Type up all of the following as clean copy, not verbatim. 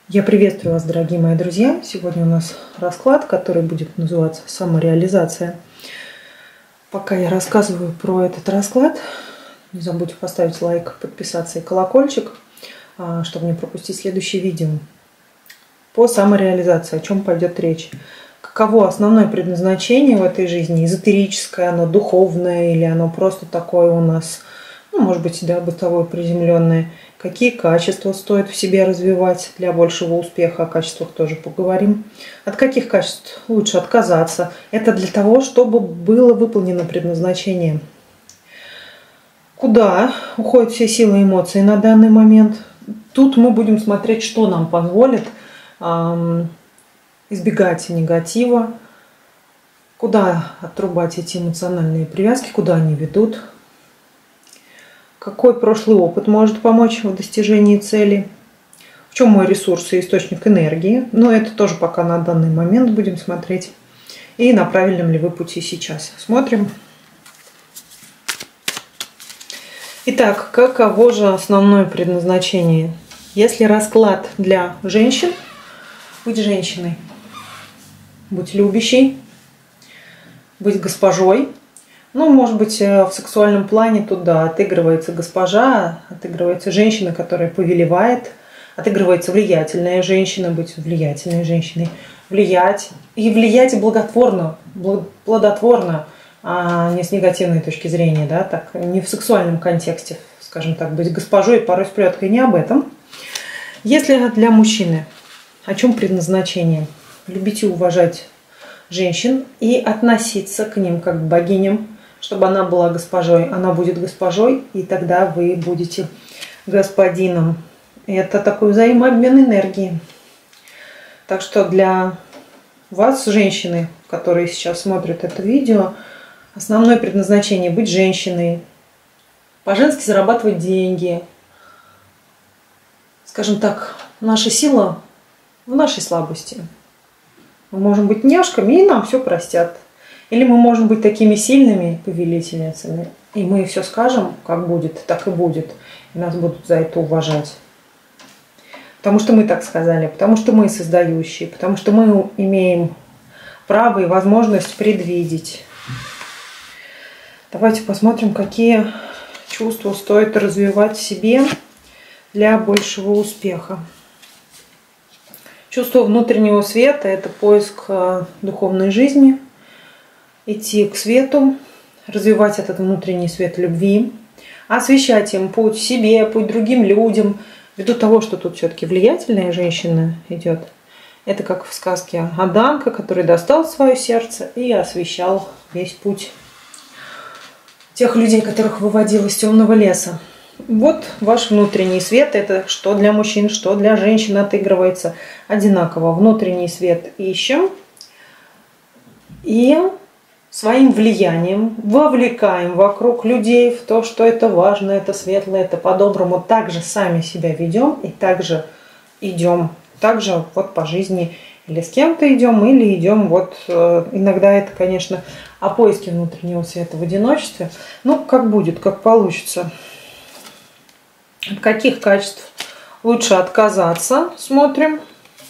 Я приветствую вас, дорогие мои друзья. Сегодня у нас расклад, который будет называться «Самореализация». Пока я рассказываю про этот расклад, не забудьте поставить лайк, подписаться и колокольчик, чтобы не пропустить следующее видео. По самореализации, о чем пойдет речь. Каково основное предназначение в этой жизни? Эзотерическое, оно духовное или оно просто такое у нас, может быть, да, бытовое, приземленное? Какие качества стоит в себе развивать для большего успеха? О качествах тоже поговорим. От каких качеств лучше отказаться? Это для того, чтобы было выполнено предназначение. Куда уходят все силы и эмоции на данный момент? Тут мы будем смотреть, что нам позволит избегать негатива, куда отрубать эти эмоциональные привязки, куда они ведут. Какой прошлый опыт может помочь в достижении цели? В чем мой ресурс и источник энергии? Но это тоже пока на данный момент будем смотреть. И на правильном ли вы пути сейчас. Смотрим. Итак, каково же основное предназначение? Если расклад для женщин, быть женщиной, быть любящей, быть госпожой. Может быть, в сексуальном плане туда отыгрывается госпожа, отыгрывается женщина, которая повелевает, отыгрывается влиятельная женщина, быть влиятельной женщиной, влиять. И влиять благотворно, плодотворно, а не с негативной точки зрения, да, так, не в сексуальном контексте, скажем так, быть госпожой, порой с плеткой, не об этом. Если для мужчины, о чем предназначение? Любить и уважать женщин и относиться к ним как к богиням, чтобы она была госпожой. Она будет госпожой, и тогда вы будете господином. Это такой взаимообмен энергии. Так что для вас, женщины, которые сейчас смотрят это видео, основное предназначение – быть женщиной, по-женски зарабатывать деньги. Скажем так, наша сила в нашей слабости. Мы можем быть няшками, и нам все простят. Или мы можем быть такими сильными повелительницами, и мы все скажем, как будет, так и будет. И нас будут за это уважать. Потому что мы так сказали, потому что мы создающие, потому что мы имеем право и возможность предвидеть. Давайте посмотрим, какие чувства стоит развивать в себе для большего успеха. Чувство внутреннего света – это поиск духовной жизни, идти к свету, развивать этот внутренний свет любви, освещать им путь себе, путь другим людям, ввиду того, что тут все-таки влиятельная женщина идет. Это как в сказке о Данко, который достал свое сердце и освещал весь путь тех людей, которых выводил из темного леса. Вот ваш внутренний свет, это что для мужчин, что для женщин отыгрывается одинаково. Внутренний свет ищем и своим влиянием вовлекаем вокруг людей в то, что это важно, это светлое, это по-доброму. Также сами себя ведем и также идем, также вот по жизни или с кем-то идем, или идем иногда это, конечно, о поиске внутреннего света в одиночестве. Как будет, как получится. От каких качеств лучше отказаться? Смотрим.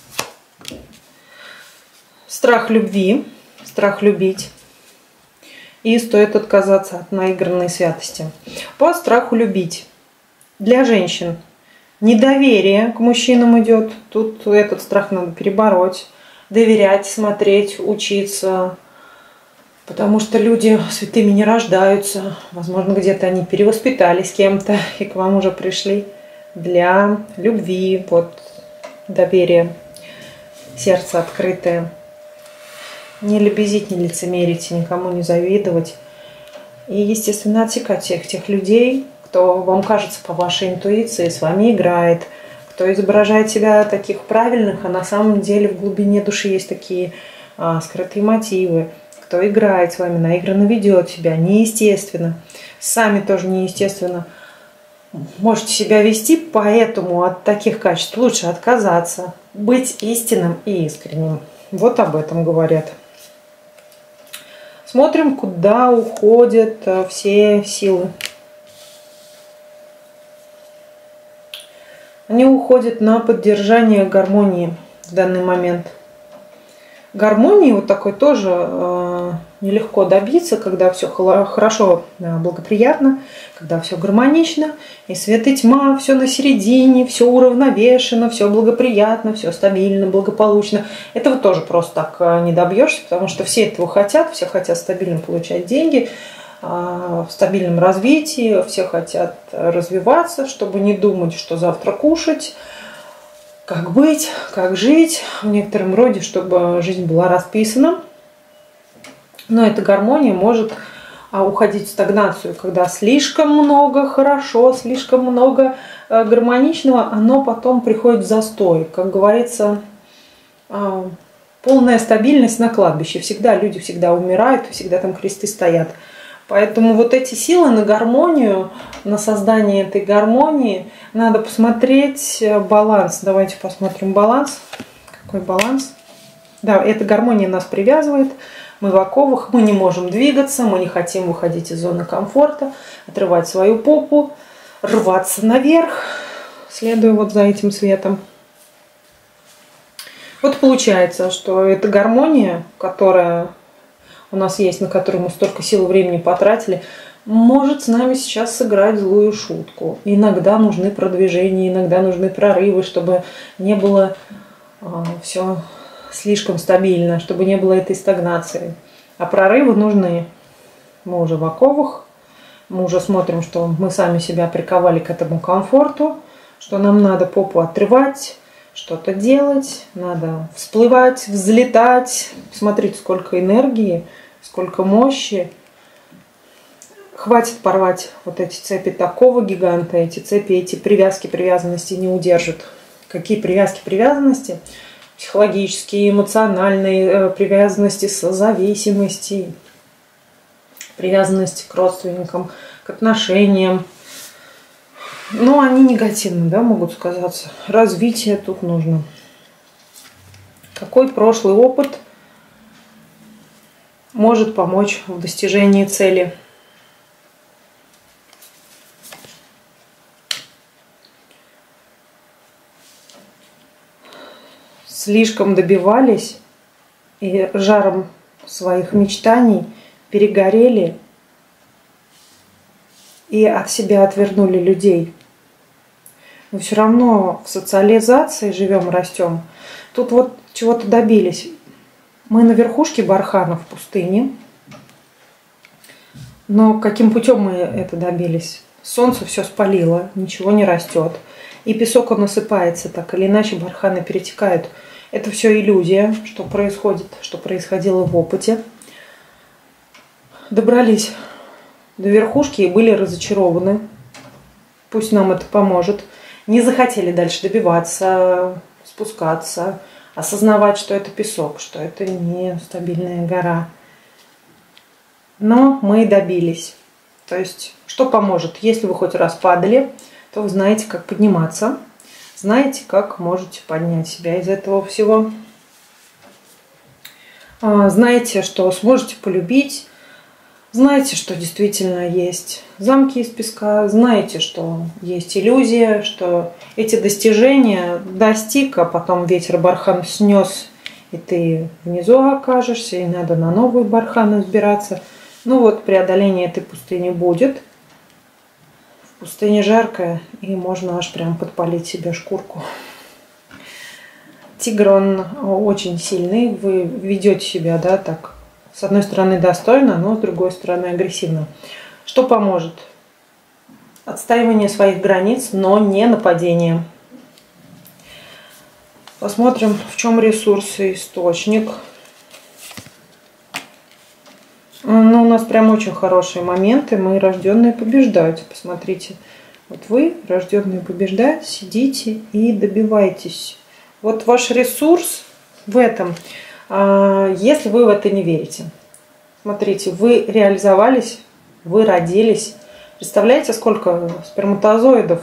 Страх любви, страх любить. И стоит отказаться от наигранной святости. По страху любить. Для женщин недоверие к мужчинам идет. Тут этот страх надо перебороть. Доверять, смотреть, учиться. Потому что люди святыми не рождаются. Возможно, где-то они перевоспитались кем-то и к вам уже пришли для любви, доверие, сердце открытое. Не лебезить, не лицемерить, никому не завидовать. И, естественно, отсекать всех тех людей, кто вам кажется по вашей интуиции, с вами играет, кто изображает себя таких правильных, а на самом деле в глубине души есть такие скрытые мотивы. Кто играет с вами, наигранно ведет себя, неестественно. Сами тоже неестественно можете себя вести, поэтому от таких качеств лучше отказаться. Быть истинным и искренним. Вот об этом говорят. Смотрим, куда уходят все силы. они уходят на поддержание гармонии в данный момент. Гармонии вот такой тоже нелегко добиться, когда все хорошо, благоприятно, когда все гармонично, и свет и тьма, все на середине, все уравновешено, все благоприятно, все стабильно, благополучно. Этого тоже просто так не добьешься, потому что все этого хотят, все хотят стабильно получать деньги, в стабильном развитии, все хотят развиваться, чтобы не думать, что завтра кушать, как быть, как жить, в некотором роде, чтобы жизнь была расписана. Но эта гармония может уходить в стагнацию, когда слишком много хорошо, слишком много гармоничного, оно потом приходит в застой. Как говорится, полная стабильность на кладбище. Всегда люди всегда умирают, всегда там кресты стоят. Поэтому вот эти силы на гармонию, на создание этой гармонии, надо посмотреть баланс. Давайте посмотрим баланс. Какой баланс? Да, эта гармония нас привязывает. Мы в оковах, мы не можем двигаться, мы не хотим выходить из зоны комфорта, отрывать свою попу, рваться наверх, следуя вот за этим светом. Вот получается, что эта гармония, которая у нас есть, на которую мы столько сил и времени потратили, может с нами сейчас сыграть злую шутку. Иногда нужны продвижения, иногда нужны прорывы, чтобы не было все слишком стабильно, чтобы не было этой стагнации. А прорывы нужны. Мы уже в оковах, мы уже смотрим, что мы сами себя приковали к этому комфорту, что нам надо попу отрывать, что-то делать, надо всплывать, взлетать. Смотрите, сколько энергии, сколько мощи. Хватит порвать вот эти цепи такого гиганта, эти цепи, эти привязки, привязанности не удержат. Какие привязки, привязанности? Психологические, эмоциональные привязанности, созависимости, привязанности к родственникам, к отношениям. Но они негативно, да, могут сказаться. Развитие тут нужно. Какой прошлый опыт может помочь в достижении цели? Слишком добивались и жаром своих мечтаний перегорели и от себя отвернули людей. Мы все равно в социализации живем, растем. Тут вот чего-то добились. Мы на верхушке бархана в пустыне. Но каким путем мы это добились? Солнце все спалило, ничего не растет. И песок он насыпается, так или иначе барханы перетекают. Это все иллюзия, что происходит, что происходило в опыте. Добрались до верхушки и были разочарованы. Пусть нам это поможет. Не захотели дальше добиваться, спускаться, осознавать, что это песок, что это не стабильная гора. Но мы добились. То есть, что поможет? Если вы хоть раз падали, то вы знаете, как подниматься. Знаете, как можете поднять себя из этого всего. Знаете, что сможете полюбить. Знаете, что действительно есть замки из песка. Знаете, что есть иллюзия, что эти достижения достиг, а потом ветер бархан снес, и ты внизу окажешься, и надо на новый бархан избираться. Ну вот, преодоление этой пустыни будет. В пустыне жарко, и можно аж прям подпалить себе шкурку. Тигр, он очень сильный. Вы ведете себя, да, так, с одной стороны достойно, но с другой стороны агрессивно. Что поможет? Отстаивание своих границ, но не нападение. Посмотрим, в чем ресурс и источник. Ну, у нас прям очень хорошие моменты. Мы рожденные побеждать. Посмотрите. Вот вы, рожденные побеждать, сидите и добивайтесь. Вот ваш ресурс в этом. Если вы в это не верите. Смотрите, вы реализовались, вы родились. Представляете, сколько сперматозоидов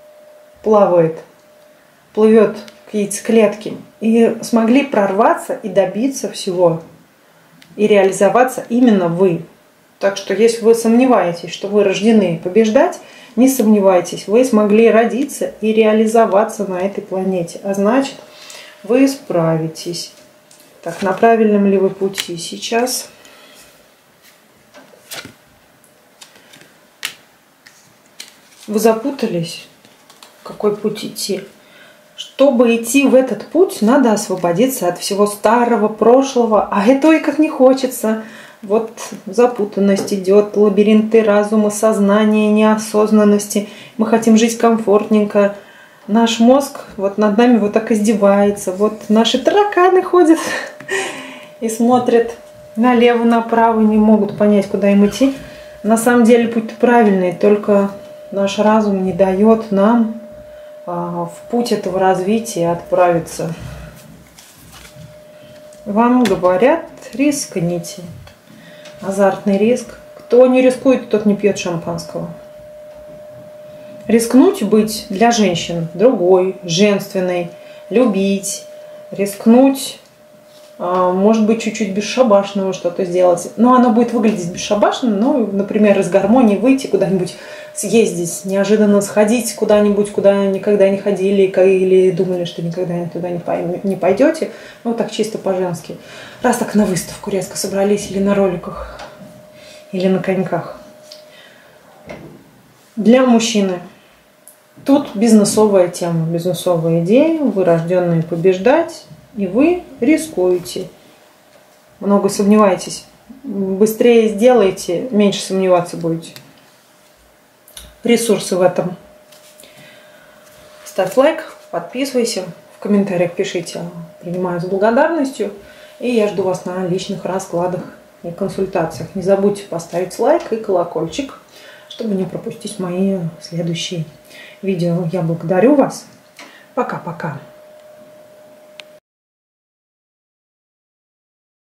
плывет к яйцеклетке. И смогли прорваться и добиться всего. И реализоваться именно вы. Так что, если вы сомневаетесь, что вы рождены побеждать, Не сомневайтесь, вы смогли родиться и реализоваться на этой планете. А значит, вы справитесь. Так, на правильном ли вы пути сейчас? Вы запутались? Какой путь идти? Чтобы идти в этот путь, надо освободиться от всего старого, прошлого, а этого и как не хочется. Вот запутанность идет, лабиринты разума, сознания, неосознанности. Мы хотим жить комфортненько. Наш мозг вот над нами вот так издевается. Вот наши тараканы ходят и смотрят налево, направо, не могут понять, куда им идти. На самом деле путь правильный, только наш разум не дает нам в путь этого развития отправиться. Вам говорят, рискните. Азартный риск. Кто не рискует, тот не пьет шампанского. Рискнуть быть для женщин другой, женственной, любить, рискнуть, может быть, чуть-чуть бесшабашного что-то сделать. Но оно будет выглядеть бесшабашно, ну, например, из гармонии выйти куда-нибудь, съездить, неожиданно сходить куда-нибудь, куда никогда не ходили или думали, что никогда туда не пойдете. Ну, так чисто по-женски. Раз так на выставку резко собрались или на роликах, или на коньках. Для мужчины тут бизнесовая тема, бизнесовая идея. Вы рожденные побеждать, и вы рискуете. Много сомневаетесь. Быстрее сделайте, меньше сомневаться будете. Ресурсы в этом. Ставь лайк, подписывайся, в комментариях пишите. Принимаю с благодарностью. И я жду вас на личных раскладах и консультациях. Не забудьте поставить лайк и колокольчик, чтобы не пропустить мои следующие видео. Я благодарю вас. Пока-пока.